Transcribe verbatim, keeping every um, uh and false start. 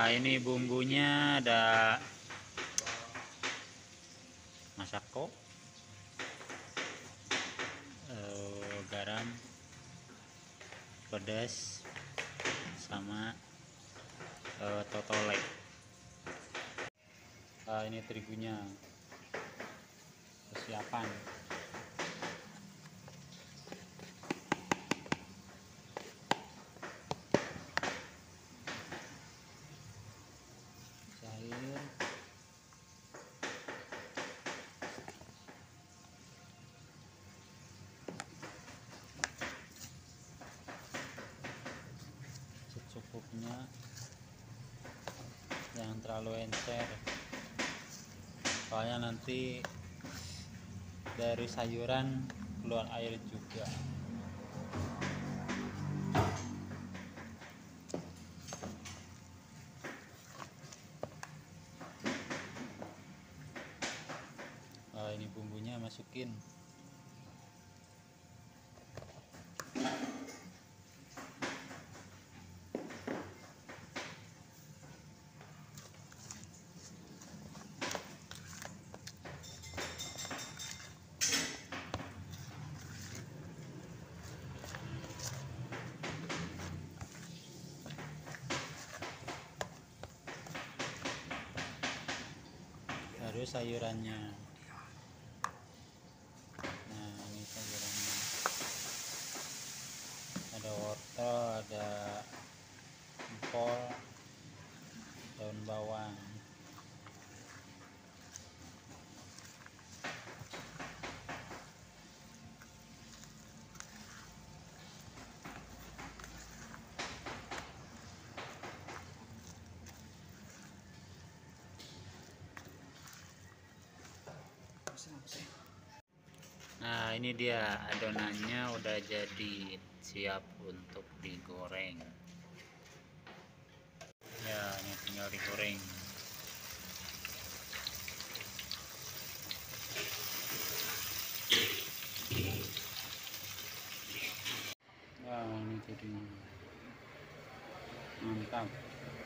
Ini bumbunya ada masako, uh, garam, pedas, sama uh, totolek. Nah, ini terigunya persiapan. Cair. Secukupnya, jangan terlalu encer, soalnya nanti dari sayuran keluar air juga. Nah, ini bumbunya masukin. Baru sayurannya. Nah, ini sayurannya. Ada wortel, ada empol, daun bawang. Nah, ini dia adonannya udah jadi, siap untuk digoreng. Ya, ini tinggal digoreng. Nah, ini jadi mantap.